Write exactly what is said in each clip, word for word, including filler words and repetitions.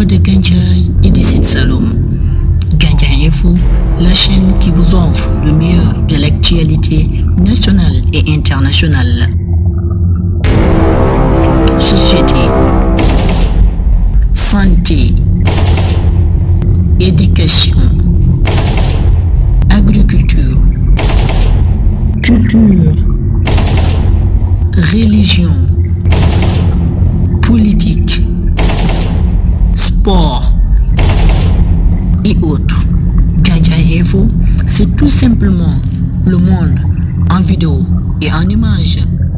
amoureux de Gandiaye et de Sine Saloum. Gandiaye Info, la chaîne qui vous offre le meilleur de l'actualité nationale et internationale. Société, santé, éducation, agriculture, culture, religion, politique, sport et autres. Gandiaye Info, c'est tout simplement le monde en vidéo et en images.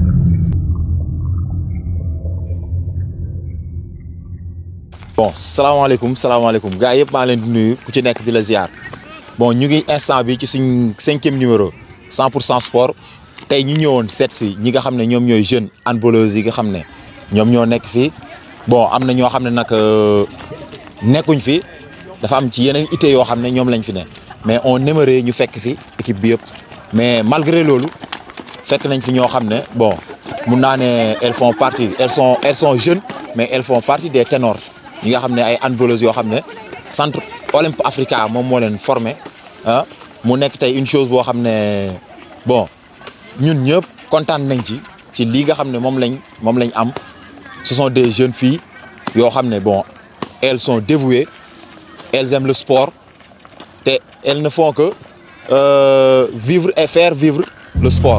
Bon, salaamaaleykum salaamaaleykum gars yëpp maa leen di nuyu ku ci nekk di la ziar bon ñu ngi instant bi ci suñ cinquième numéro cent pour cent sport tey ñu ñëwoon seet si ñi nga xam ne ñoom ñooy jeunes handballeuses yi nga xam ne ñoom ñoo nekk fii bon am na ñoo xam ne nag nekkuñ fi dafa am ci yeneen ité yoo xam ne ñoom lañ fi ne mais on aimerait ñu fekk fi équipe bi yëpp mais malgré loolu fekk nañ fi ñoo xam ne bon mun naa ne elles font partie elles sont elles sont jeunes mais elles font partie des ténors ñi nga xam ne ay handballeuses yoo xam ne centre Olympe Africa moom moo leen formé ah mu nekk tey une chose boo xam ne bon ñun ñëpp kontaan nañ ci ci lii nga xam ne moom lañ moom lañ am ce sont des jeunes filles yoo xam ne bon elles sont dévouées elles aiment le sport te elles ne font que euh, vivre et faire vivre le sport.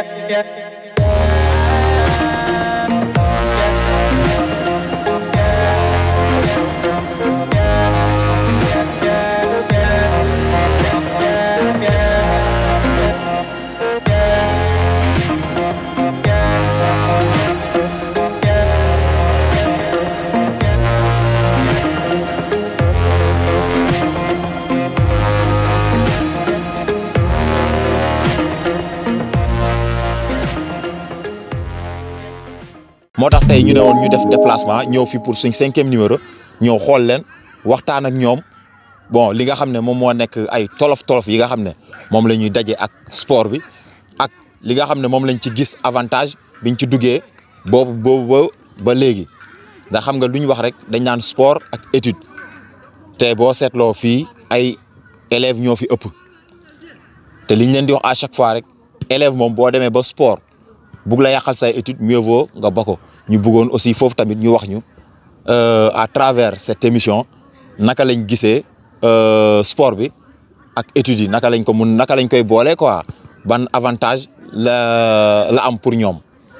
moo tax tey ñu ne woon ñu def déplacement ñëw fi pour suñ cinquième numéro ñëw xool leen waxtaan ak ñoom bon li nga xam ne moom moo nekk ay tolof tolof yi nga xam ne moom la ñuy daje ak sport bi ak li nga xam ne moom lañ ci gis avantage biñ ci duggee boobu boobu ba ba léegi ndax xam nga lu ñu wax rek dañ naan sport ak étude te boo seetloo fii ay élèves ñoo fi ëpp te liñ leen di wax à chaque fois rek élève moom boo demee ba sport bugg la yàqal say étude mieux vaut nga bako ñu bëggoon aussi foofu tamit ñu wax ñu à travers cette émission naka lañ gisee sport bi ak études yi naka lañ ko mun naka lañ koy boole quoi ban avantage la la am pour ñoom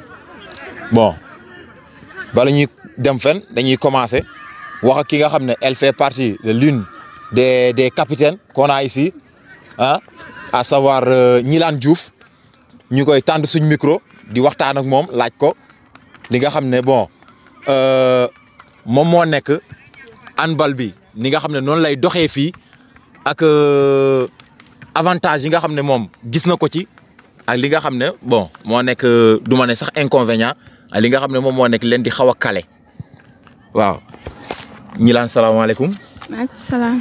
bon bala ñuy dem fen dañuy commencer wax ak ki nga xam ne elle fait partie de l'une des des capitaines qu'on a ici ah à savoir Gnilane Diouf ñu koy tànd suñ micro di waxtaan ak moom laaj ko li nga xam ne bon moom moo nekk handball bi ni nga xam ne noonu lay doxee fii ak avantage yi nga xam ne moom gis na ko ci ak li nga xam ne bon moo nekk du ma ne sax inconvénient ak li nga xam ne moom moo nekk leen di xaw a kale waaw. Gnilane salaamaaleykum. maaleykum salaam.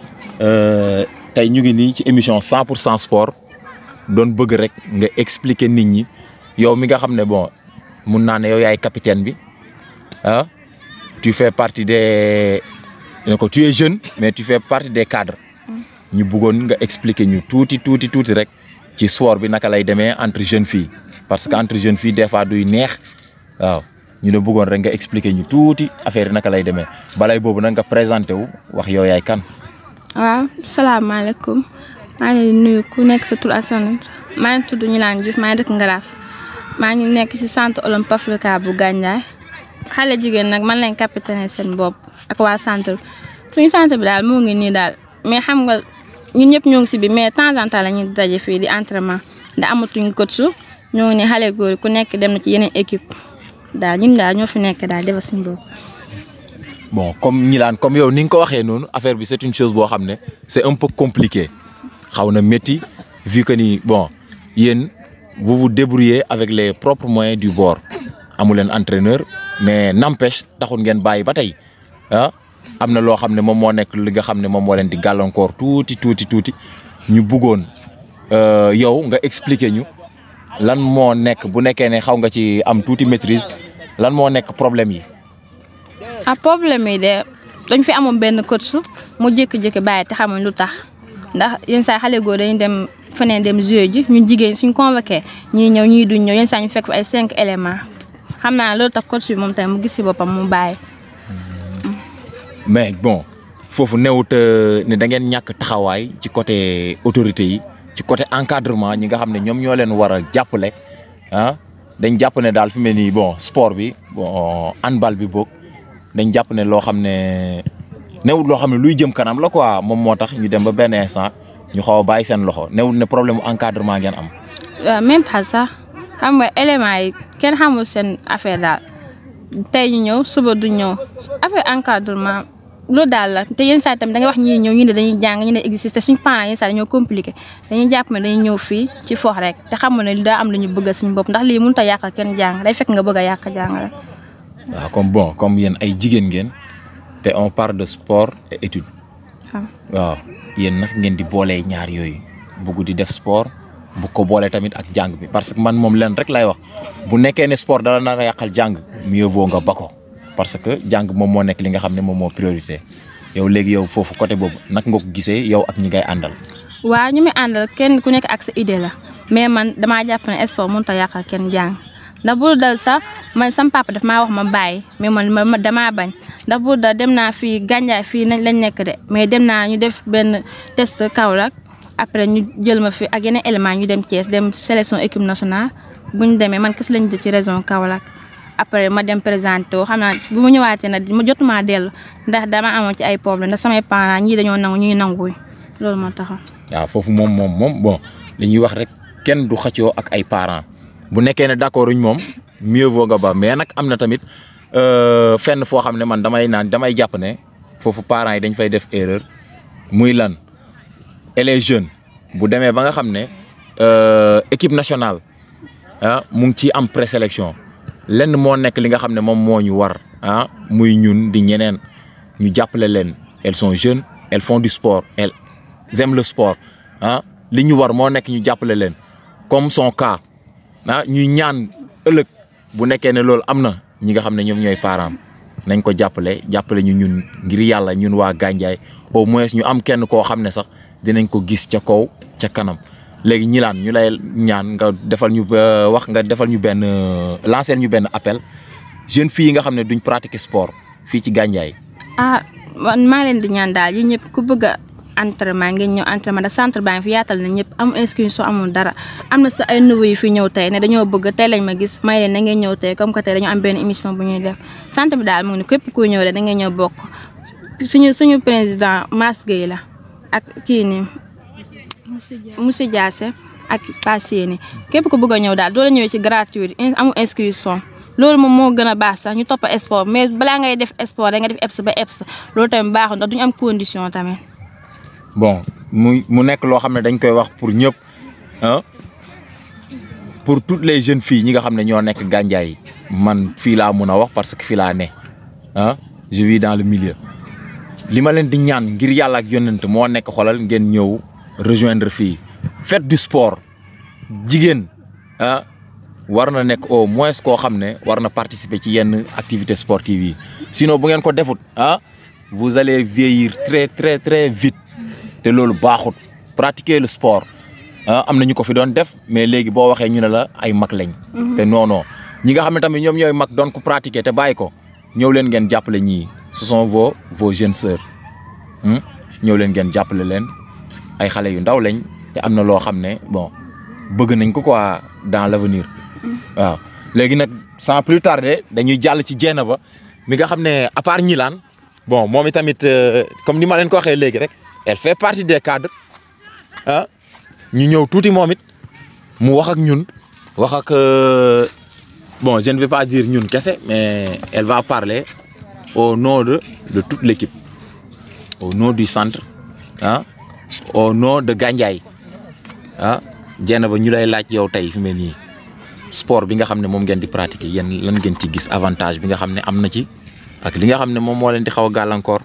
tey ñu ngi nii ci émission cent pour cent sport doon bëgg rek nga expliquer nit ñi yow mi nga xam ne bon mun naa ne yow yaay capitaine bi ah tu fais partie des ko tu es jeune mais tu fais partie des cadres ñu bëggoon nga expliquer ñu tuuti tuuti tuuti rek ci sport bi naka lay demee entre jeunes filles parce que entre jeunes filles des fois duy neex waaw ñu ne bëggoon rek nga expliquer ñu tuuti affaire yi naka lay demee balay boobu nag nga présenté wu wax yow yaay kan. waaw salaamaaleykum maa ngi nuyu ku nekk sa tur ak sa sant maa ngi tudd Gnilane Diouf maa ngi dëkk Ngaraaf maa ngi nekk ci centre olympique africain bu Gandiaye xale jigéen nag man lañ capitaine seen bopp ak waa centre suñu centre bi daal moo ngi nii daal mais xam nga ñun ñëpp ñoo ngi ci bi mais de temps en temps la ñuy daje fii di entraînement da amatuñ coach ñoo ngi ne xale góor ku nekk dem na ci yeneen équipe daal ñun daal ñoo fi nekk daal defal suñu bopp. bon comme Gnilane comme yow ni nga ko waxee noonu affaire bi c'est une chose boo xam ne c'est un peu compliqué xaw na métti vu que ni bon yéen vous vous débrouillez avec les propres moyens du bord amu leen entraîneur mais n'empêche taxul ngeen bàyyi ba tey ah am na loo xam ne moom moo nekk li nga xam ne moom moo leen di gàllankoor tuuti tuuti tuuti ñu bëggoon yow nga expliquer ñu lan moo nekk bu nekkee ne xaw nga ci am tuuti maîtrise lan moo nekk problème yi. ah problème yi de dañ fi amoon benn coach mu jékki-jékki bàyyi te xamuñ lu tax ndax yenn saa xale góor dañuy dem feneen dem jouer ji ñun jigéen suñ convoqué ñii ñëw ñii duñ ñëw yenn saa ñu fekk ay cinq éléments xam naa loolu tax coach bi moom tamit mu gis si boppam mu bàyyi. mais bon foofu newut ne da ngeen ñàkk taxawaay ci côté autorité yi ci côté encadrement ñi nga xam ne ñoom ñoo leen war a jàppale ah dañ jàpp ne daal fi mel nii bon sport bi bon handball bi boog. dañ jàpp ne loo xam ne newul loo xam ne luy jëm kanam la quoi moom moo tax ñu dem ba benn instant ñu xaw a bàyyi seen loxo newul ne problème encadrement ngeen am. waaw même pas sax xam nga éléments yi kenn xamul seen affaire daal tey ñu ñëw suba du ñëw affaire encadrement loolu daal la te yenn saa tamit da nga wax ñii ñëw ñu ne dañuy jàng ñu ne existe suñ parents yenn saa dañoo compliqué dañuy jàpp ne dañuy ñëw fii ci foox rek te xamul ne daa am lu ñu bëgg suñu bopp ndax lii mënut a yàq kenn jàng day fekk nga bëgg a yàq jàng rek. waaw comme bon comme yéen ay jigéen ngeen te on parle de sport et étude waaw yéen nag ngeen di boolee ñaar yooyu bugg di def sport bu ko boolee tamit ak jàng bi parce que man moom leen rek lay wax bu nekkee ne sport dala nar a yàqal jàng mieux vaut nga ba ko parce que jàng moom moo nekk li nga xam ne moom moo priorité yow léegi yow foofu côté boobu nag nga ko gisee yow ak ñi ngay àndal. waaw ñu muy àndal kenn ku nekk ak sa idée la mais man damaa jàpp ne sport mënut a yàqal kenn jàng. ndax bu dal sax man sam papa daf maa wax ma bàyyi mais man ma damaa bañ ndax bu dal dem naa fii Gandiaye fii nañ lañ nekk de mais dem naa ñu def benn test Kaolack après ñu jël ma fi ak yeneen éléments ñu dem Thiès dem sélection équipe nationale bu ñu demee man kese lañ jël ci région Kaolack après ma dem présenté woo xam naa bu ma ñëwaatee nag ma jotuma dellu ndax dama amoon ci ay problème ndax samay parents ñii dañoo nangu ñuy nanguwuñ loolu moo taxaw. waaw foofu moom moom moom bon li ñuy wax rek kenn du xëccoo ak ay parents bu nekkee ne d'accord uñ moom mieux vaut nga ba mais nag am na tamit fenn foo xam ne man damay naan damay jàpp ne foofu parents yi dañ fay def erreur muy lan et les jeunes bu demee ba nga xam ne équipe nationale ah mu ngi ciy am présélection lenn moo nekk li nga xam ne moom moo ñu war ah muy ñun di ñeneen ñu jàppale leen elles sont jeunes elles font du sport elles aiment le sport ah li ñu war moo nekk ñu jàppale leen comme son cas ah ñuy ñaan ëllëg bu nekkee ne loolu am na ñi nga xam ne ñoom ñooy parents nañ ko jàppale jàppale ñu ñun ngir yàlla ñun waa Gandiaye au moins ñu am kenn koo xam ne sax dinañ ko gis ca kaw ca kanam léegi ñi laan ñu lay ñaan nga defal ñu wax nga defal ñu benn lancer ñu benn appel jeune fille yi nga xam ne duñ pratiquer sport fii ci Gandiaye. ah man maa leen di ñaan daal yi ñëpp ku bëgg a entraînement ngeen ñëw entraînement da centre baa ngi fi yaatal na ñëpp am inscription amul dara am na sa ay nouveau yu fi ñëw tey ne dañoo bëgg tey lañ ma gis may leen na ngeen ñëw tey comme que tey dañoo am benn émission bu ñuy def centre bi daal mu ngi képp kuy ñëw rek da ngeen ñëw bokk suñu suñu président Mass Gueye la ak kii nii monsieur Diassé ak Passé ni képp ku bëgg a ñëw daal doo la ñëwee ci gratuit amul inscription loolu moom moo gën a baax sax ñu topp sport mais balaa ngay def sport da nga def E P S ba E P S loolu tamit baaxul ndax duñu am condition tamit. bon mu mu nekk loo xam ne dañ koy wax pour ñëpp ah pour toutes les jeunes filles ñi nga xam ne ñoo nekk Gandiaye man fii laa mun a wax parce que fii laa ne ah je vis dans le milieu li ma leen di ñaan ngir yàlla ak yonent moo nekk xolal ngeen ñëw rejoindre fii faites du sport jigéen ah war na nekk au moins koo xam ne war na participer ci yenn activités sportives yi sinon bu ngeen ko defut ah vous allez vieillir très très très vite te loolu baaxut pratiquer le sport ah am na ñu ko fi doon def mais léegi boo waxee ñu ne la ay mag lañ. te non non ñi nga xam ne tamit ñoom ñooy mag doon ko pratiquer te bàyyi ko ñëw leen ngeen jàppale ñii ce sont vos vos jeunes sœurs ñëw leen ngeen jàppale leen ay xale yu ndaw lañ te am na loo xam ne bon bëgg nañ ko quoi dans l'avenir waaw léegi nag sans plus tarder dañuy jàll ci Dieynaba mi nga xam ne à part Gnilane bon moom itamit comme ni ma leen ko waxee léegi rek elle fait partie des cadres ah ñu ñëw tuuti moom it mu wax ak ñun wax ak bon je ne vais pas dire ñun kese mais elle va parler au nom de de toute l'équipe au nom du centre ah au nom de Gandiaye ah Dieynaba ñu lay laaj yow tey fi mu ne nii sport bi nga xam ne moom ngeen di pratiquer yéen lan ngeen ci gis avantage bi nga xam ne am na ci ak li nga xam ne moom moo leen di xaw a gàllankoor.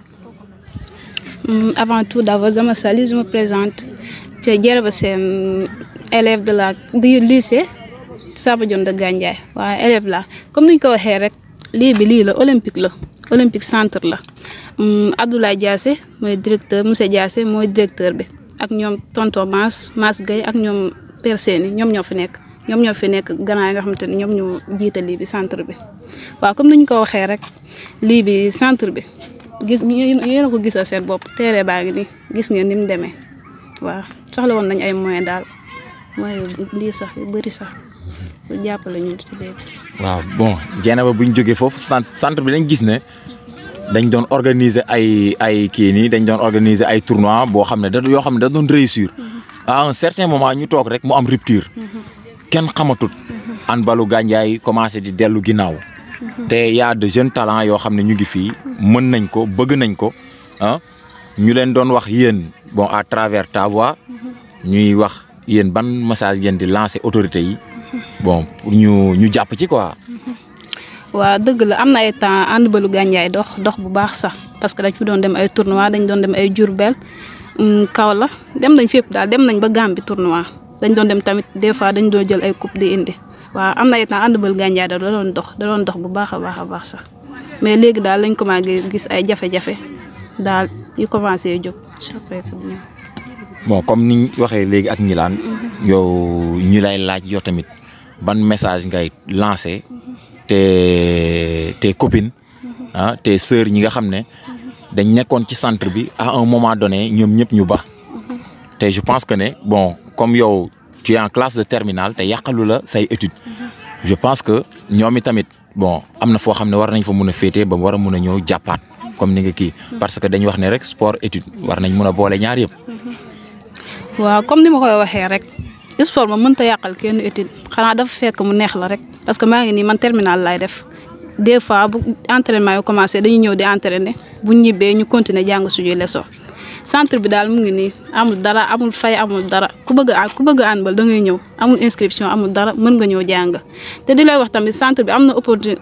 Avant tout d'abord je me salue je me présente te Dieynaba Sène élève de la du lycée Samba Dione de Gandiaye waaye élève la comme ni ñu ko waxee rek lii bi lii la olympique la olympique centre la Abdoulaye Diassé mooy directeur monsieur Diassé mooy directeur bi ak ñoom tonton Mass Mass Gueye ak ñoom Père Séni ñoom ñoo fi nekk ñoom ñoo fi nekk gannaaw nga xamante ne ñoom ñoo jiite lii bi centre bi waaw comme ni ñu ko waxee rek lii bi centre bi gis yéen a ko gisal seen bopp terrain baa ngi nii gis ngeen ni mu demee waaw soxla woon nañ ay moyens daal moyens lii sax yu bëri sax bu jàppale ñu ci léegi. waaw bon Dieynaba bu ñu jógee foofu centre bi dañ gis ne dañ doon organiser ay ay kii nii dañ doon organiser ay tournois boo xam ne da yoo xam ne da doon réussir à un certain moment ñu toog rek mu am rupture kenn xamatut handballu Gandiaye commencé di dellu ginnaaw te y a de jeunes talents yoo xam ne ñu ngi fii mën nañ ko bëgg nañ ko ah ñu leen doon wax yéen bon à travers ta voix ñuy wax yéen ban message ngeen di lancer autorités yi bon pour ñu ñu jàpp ci quoi. waaw dëgg la am na ay temps handballu Gandiaye dox dox bu baax sax parce que dañ fi doon dem ay tournois dañ doon dem ay Diourbel Kaolack dem nañ fépp daal dem nañ ba Gambie tournoi dañ doon dem tamit des fois dañ doon jël ay coupe di indi waaw am na ay temps handball Gandiaye da doon dox da doon dox bu baax a baax a baax sax mais léegi daal lañ commencé gis ay jafe-jafe daal yu commencé jóg. bon comme ni ñu waxee léegi ak Gnilane yow ñu lay laaj yow tamit ban message ngay lancer te tes copines ah tes sœurs ñi nga xam ne dañ nekkoon ci centre bi à un moment donné ñoom ñëpp ñu ba te je pense que ne bon comme yow tu es en classe de terminale te yàqalu la say études je pense que ñoom tamit bon am na foo xam ne war nañ fa mun a féetee ba war a mun a ñëw jàppaat comme ni nga kii parce que dañu wax ne rek sport étude war nañ mun a boole ñaar yëpp. waaw comme ni ma koy waxee rek sport moom mënut a yàqal kenn étude xanaa dafa fekk mu neex la rek parce que maa ngi nii man terminal laay def des fois bu entraînement yu commencé dañuy ñëw di entraîner bu ñu ñibbee ñu continuer jàng suñuy leçon centre bi daal mu ngi nii amul dara amul fay amul dara ku bëgg a ku bëgg a handball da ngay ñëw amul inscription amul dara mën nga ñëw jàng te di lay wax tamit centre bi am na opportunité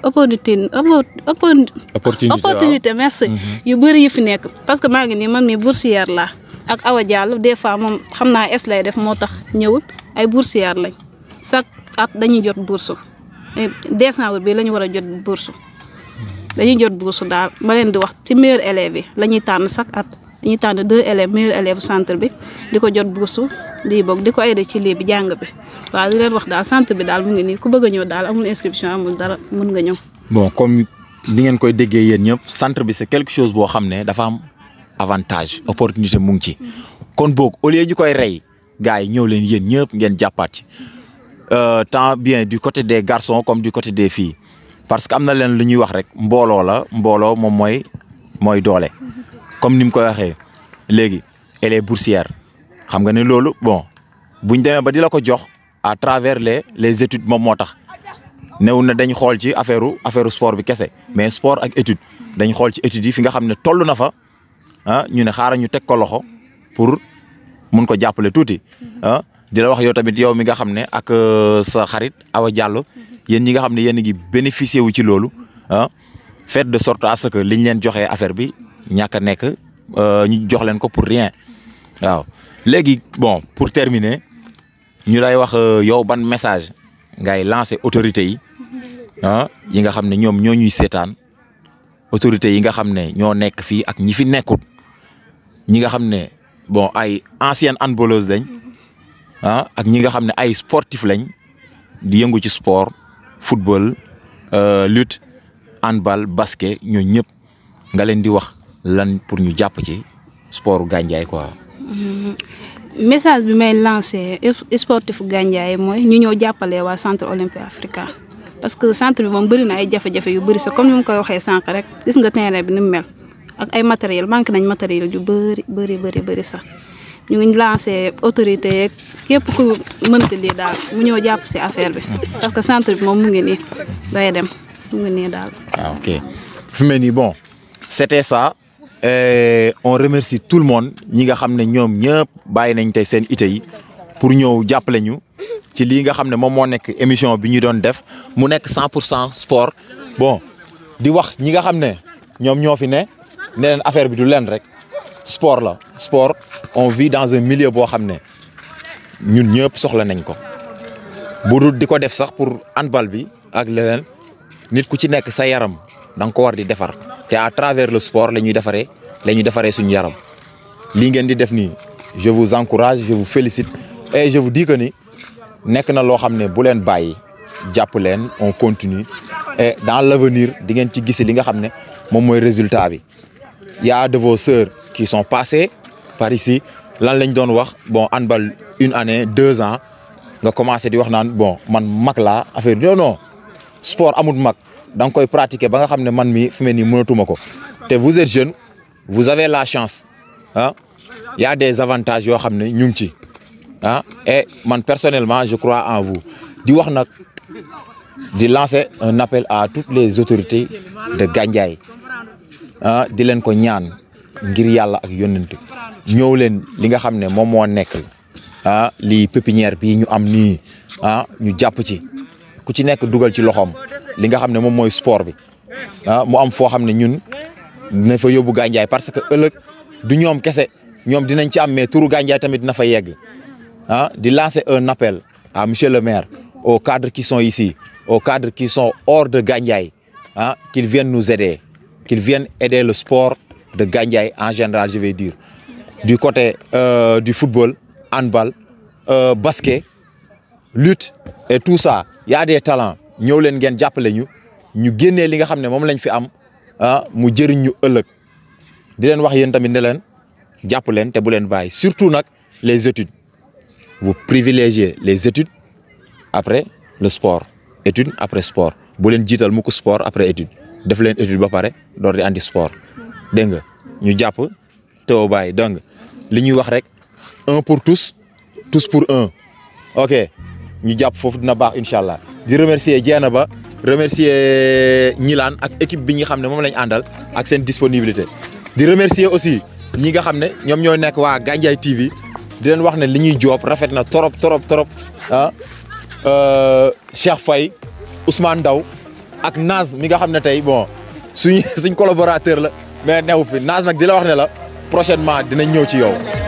opportunité opportunité merci yu bëri yu fi nekk parce que maa ngi nii man mii boursière laa ak Awa Diallo des fois moom xam naa es lay def moo tax ñëwul ay boursière lañ chaque at dañuy jot bourse décembre bi la ñu war a jot bourse dañuy jot bourse daal ma leen di wax ci meilleurs élèves yi la ñuy tànn chaque at dañuy tànn deux élèves meilleurs élèves centre bi di ko jot bourse lii boog di ko aider ci lii bi jàng bi waaw di leen wax daal centre bi daal mu ngi nii ku bëgg a ñëw daal amul inscription amul dara mën nga ñëw. bon comme li ngeen koy déggee yéen ñëpp centre bi c'est quelque chose boo xam ne dafa am avantage opportunité mu ngi ci kon boog au lieu ñu koy rey gars yi ñëw leen yéen ñëpp ngeen jàppaat ci tant bien du côté des garçons comme du côté des filles parce que am na leen lu ñuy wax rek mbooloo la mbooloo moom mooy mooy doole. comme ni mu koy waxee léegi elle est boursière xam nga ne loolu bon buñ demee ba di la ko jox à travers les les études moom moo tax néew na dañ xool ci affaire affaire sport bi kese mais sport ak étude dañ xool ci études yi fi nga xam ne toll na fa ah ñu ne xaaral ñu teg ko loxo pour mun ko jàppale tuuti ah di la wax yow tamit yow mi nga xam ne ak sa xarit Awa Diallo yéen ñi nga xam ne yéen ngi bénéficier wu ci loolu ah faites de sorte à ce que liñ leen joxee affaire bi. ñàkk a nekk ñu jox leen ko pour rien waaw léegi bon pour terminer ñu lay wax yow ban message ngay lancer autorités yi ah yi nga xam ne ñoom ñoo ñuy seetaan autorités yi nga xam ne ñoo nekk fii ak ñi fi nekkut ñi nga xam ne bon ay anciennes handballeuses lañ ah ak ñi nga xam ne ay sportif lañ di yëngu ci sport football lutte handball basket ñoo ñëpp nga leen di wax. lan pour ñu jàpp ci sport Gandiaye quoi. message bi may lancé sportif Gandiaye mooy ñu ñëw jàppale waa centre olympique africain parce que centre bi moom bëri na ay jafe-jafe yu bëri sa comme ni mu koy waxee sànq rek gis nga terrain bi ni mu mel ak ay matériel manqué nañ matériel yu bëri bëri bëri bëri sax ñu ngi lancé autorité yeeg képp ku mënti lii daal mu ñëw jàpp si affaire bi parce que centre bi moom mu ngi nii day dem mu ngi nii daal. ah ok fu mel nii bon c'était ça. Et on remercie tout le monde ñi nga xam ne ñoom ñëpp bàyyi nañ tey seen ité yi pour ñëw jàppale ñu ci lii nga xam ne moom moo nekk émission bi ñu doon def mu nekk cent pour cent sport bon di wax ñi nga xam ne ñoom ñoo fi ne ne leen affaire bi du leen rek sport la sport on vit dans un milieu boo xam ne ñun ñëpp soxla nañ ko bu dul di ko def sax pour handball bi ak leneen nit ku ci nekk sa yaram da nga ko war di defar. te à travers le sport la ñuy defaree la ñuy defaree suñu yaram lii ngeen di def nii je vous encourage je vous félicite et je vous dis que ni nekk na loo xam ne bu leen bàyyi jàpp leen on continue et dans l'avenir di ngeen ci gis li nga xam ne moom mooy résultat bi. y a de vos sœurs qui sont passées par ici lan lañ doon wax bon handball une année deux ans nga commencé di wax naan bon man mag laa affaire non non sport amul mag. da nga koy pratiquer ba nga xam ne man mi fu mel nii mënatuma ko te vous êtes jeune vous avez la chance ah y a des avantages yoo xam ne ñu ngi ci ah et man personnellement je crois en vous di wax nag di lancer un appel à toutes les autorités de Gandiaye ah di leen ko ñaan ngir yàlla ak yónnent ñëw leen li nga xam ne moom moo nekk ah lii pépinière bii ñu am nii ah ñu jàpp ci ku ci nekk dugal ci loxoom. li nga xam ne moom mooy sport bi ah mu am foo xam ne ñun dina fa yóbbu Gandiaye parce que ëllëg du ñoom kese ñoom dinañ ci am mais turu Gandiaye tamit dina fa yegg ah di lancer un appel à monsieur le maire aux cadres qui sont ici aux cadres qui sont hors de Gandiaye ah qu'ils viennent nous aider qu'ils viennent aider le sport de Gandiaye en général je vais dire du côté euh, du football handball euh, basket lutte et tout ça y a des talents. ñëw leen ngeen jàppale ñu ñu génnee li nga xam ne moom lañ fi am ah mu jëriñ ñu ëllëg di leen wax yéen tamit ne leen jàpp leen te bu leen bàyyi surtout nag les études vous privilégiez les études après le sport étude après sport bu leen jiital mu ko sport après étude def leen étude ba pare door di andi sport dégg nga ñu jàpp teew bàyyi dégg nga li ñuy wax rek un pour tous tous pour un ok ñu jàpp foofu dina baax incha allah di remercier Diena ba remercier Ñilaan ak équipe bi nga xam ne moom lañ àndal ak seen disponibilité di remercier aussi ñi nga xam ne ñoom ñoo nekk waa Gandiaye T V di leen wax ne li ñuy joob rafet na trop trop trop ah Cheikh Faye Ousmane Ndaw ak Naz mi nga xam ne tey bon suñ suñ collaborateur la mais new fi Naz nag di la wax ne la prochainement dinañ ñëw ci yow.